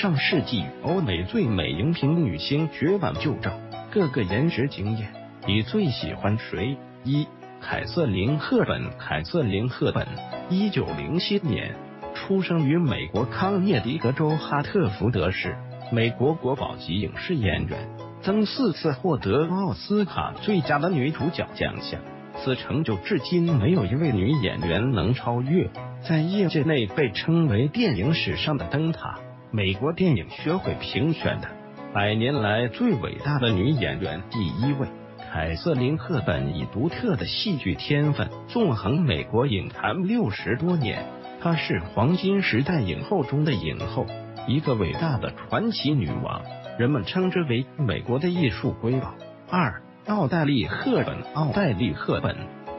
上世纪欧美最美荧屏女星绝版旧照，个个颜值惊艳。你最喜欢谁？一、凯瑟琳·赫本。凯瑟琳·赫本，1907年出生于美国康涅狄格州哈特福德市，美国国宝级影视演员，曾4次获得奥斯卡最佳的女主角奖项。此成就至今没有一位女演员能超越，在业界内被称为电影史上的灯塔。美国电影学会评选的100年来最伟大的女演员第1位，凯瑟琳·赫本以独特的戏剧天分纵横美国影坛60多年，她是黄金时代影后中的影后，一个伟大的传奇女王，人们称之为美国的艺术瑰宝。2、奥黛丽·赫本。奥黛丽·赫本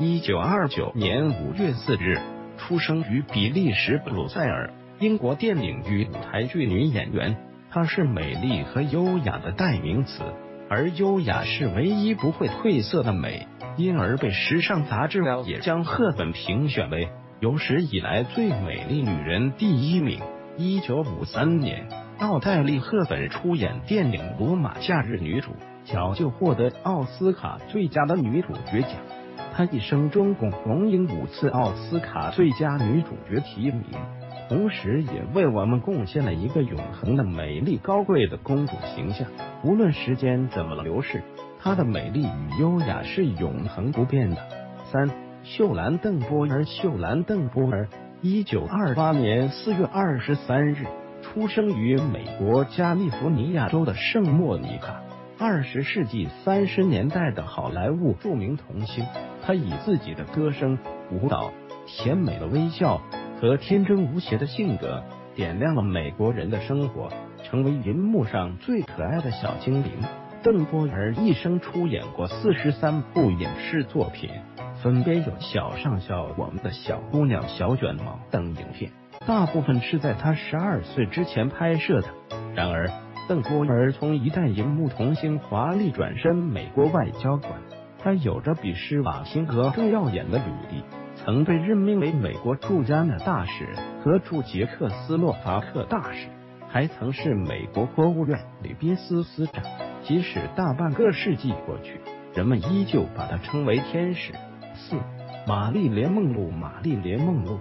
，1929年5月4日出生于比利时布鲁塞尔，英国电影与舞台剧女演员。她是美丽和优雅的代名词，而优雅是唯一不会褪色的美，因而被时尚杂志也将赫本评选为有史以来最美丽女人第1名。1953年，奥黛丽·赫本出演电影《罗马假日》女主角，就获得奥斯卡最佳的女主角奖。她一生中共荣膺5次奥斯卡最佳女主角提名，同时也为我们贡献了一个永恒的美丽高贵的公主形象。无论时间怎么流逝，她的美丽与优雅是永恒不变的。3、秀兰·邓波尔。秀兰·邓波尔，1928年4月23日出生于美国加利福尼亚州的圣莫尼卡。20世纪30年代的好莱坞著名童星，她以自己的歌声、舞蹈、甜美的微笑和天真无邪的性格，点亮了美国人的生活，成为银幕上最可爱的小精灵。邓波尔一生出演过43部影视作品，分别有《小上校》、《我们的小姑娘》、《小卷毛》等影片，大部分是在她12岁之前拍摄的。然而，邓波尔从一代银幕童星华丽转身美国外交官，她有着比施瓦辛格更耀眼的履历，曾被任命为美国驻加拿大使和驻捷克斯洛伐克大使，还曾是美国国务院礼宾司司长。即使大半个世纪过去，人们依旧把她称为天使。4、玛丽莲·梦露。玛丽莲·梦露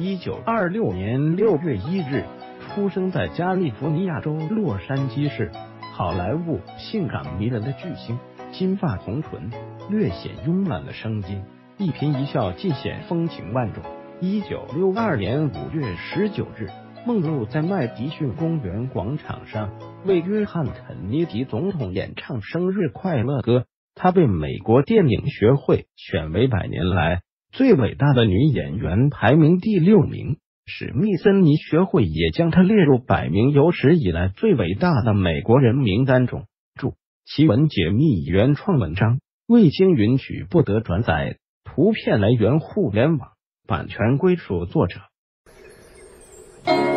，1926年6月1日出生在加利福尼亚州洛杉矶市，好莱坞性感迷人的巨星，金发红唇，略显慵懒的声音，一颦一笑尽显风情万种。1962年5月19日，梦露在麦迪逊公园广场上为约翰·肯尼迪总统演唱生日快乐歌。她被美国电影学会选为100年来最伟大的女演员，排名第6名。史密森尼学会也将她列入100名有史以来最伟大的美国人名单中。注：奇闻解密原创文章未经允许不得转载，图片来源互联网，版权归属作者。